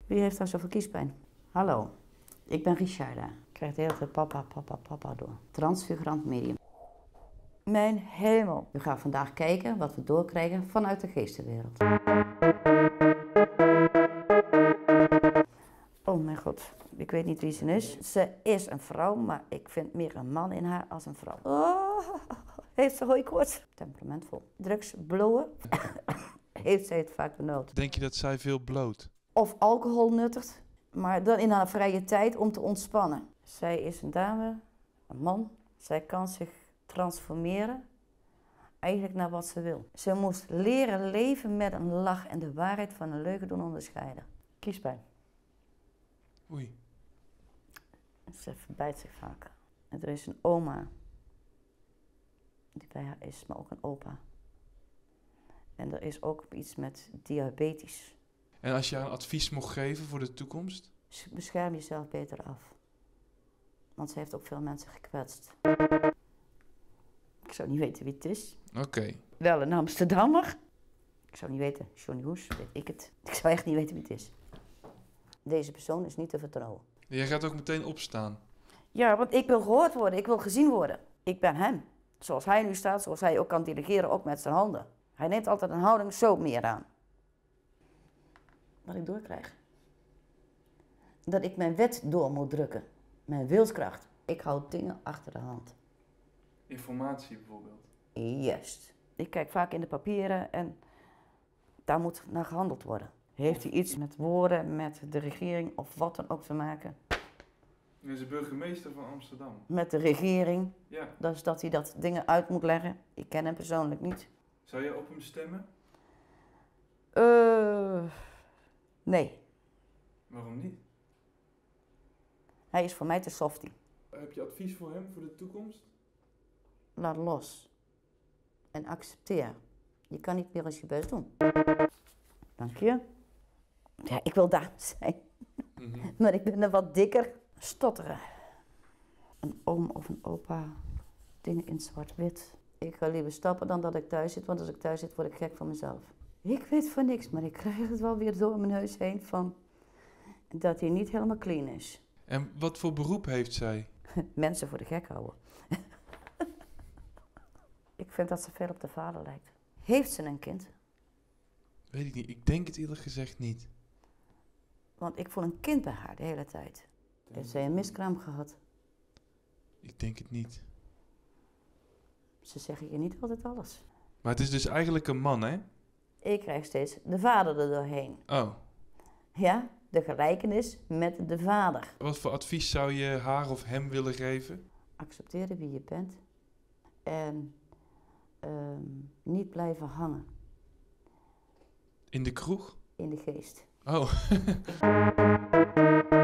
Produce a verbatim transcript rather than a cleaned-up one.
Wie heeft daar zoveel kiespijn? Hallo, ik ben Richarda. Ik krijg de hele tijd papa, papa, papa door. Transfigurant medium. Mijn hemel. We gaan vandaag kijken wat we doorkrijgen vanuit de geestenwereld. Oh mijn god, ik weet niet wie ze is. Ze is een vrouw, maar ik vind meer een man in haar als een vrouw. Oh, heeft ze hooikoorts? Temperamentvol. Drugs, blowen. Heeft zij het vaak benauwd. Denk je dat zij veel bloot? Of alcohol nuttigt, maar dan in haar vrije tijd om te ontspannen. Zij is een dame, een man. Zij kan zich transformeren, eigenlijk naar wat ze wil. Ze moest leren leven met een lach en de waarheid van een leugen doen onderscheiden. Kiespijn. Oei. Ze verbijt zich vaak. En er is een oma die bij haar is, maar ook een opa. En er is ook iets met diabetes. En als je haar een advies mocht geven voor de toekomst? Bescherm jezelf beter af. Want ze heeft ook veel mensen gekwetst. Ik zou niet weten wie het is. Oké. Okay. Wel een Amsterdammer. Ik zou niet weten. Johnny Hoes, weet ik het. Ik zou echt niet weten wie het is. Deze persoon is niet te vertrouwen. Jij gaat ook meteen opstaan? Ja, want ik wil gehoord worden. Ik wil gezien worden. Ik ben hem. Zoals hij nu staat, zoals hij ook kan delegeren, ook met zijn handen. Hij neemt altijd een houding zo meer aan. Wat ik doorkrijg. Dat ik mijn wet door moet drukken. Mijn wilskracht. Ik hou dingen achter de hand. Informatie bijvoorbeeld? Juist. Ik kijk vaak in de papieren en daar moet naar gehandeld worden. Heeft hij iets met woorden, met de regering of wat dan ook te maken? Hij is de burgemeester van Amsterdam. Met de regering. Ja. Dus dat hij dat dingen uit moet leggen. Ik ken hem persoonlijk niet. Zou je op hem stemmen? Uh, nee. Waarom niet? Hij is voor mij te softie. Heb je advies voor hem voor de toekomst? Laat los. En accepteer. Je kan niet meer als je best doen. Dank je. Ja, ik wil dame zijn. Mm-hmm. Maar ik ben er wat dikker. Stotteren. Een oom of een opa. Dingen in zwart-wit. Ik ga liever stappen dan dat ik thuis zit. Want als ik thuis zit word ik gek van mezelf. Ik weet van niks, maar ik krijg het wel weer door mijn neus heen van dat hij niet helemaal clean is. En wat voor beroep heeft zij? Mensen voor de gek houden. Ik vind dat ze veel op de vader lijkt. Heeft ze een kind? Weet ik niet. Ik denk het eerlijk gezegd niet. Want ik voel een kind bij haar de hele tijd. Heeft zij een miskraam gehad? Ik denk het niet. Ze zeggen je niet altijd alles. Maar het is dus eigenlijk een man, hè? Ik krijg steeds de vader er doorheen. Oh. Ja, de gelijkenis met de vader. Wat voor advies zou je haar of hem willen geven? Accepteren wie je bent. En um, niet blijven hangen. In de kroeg? In de geest. Oh.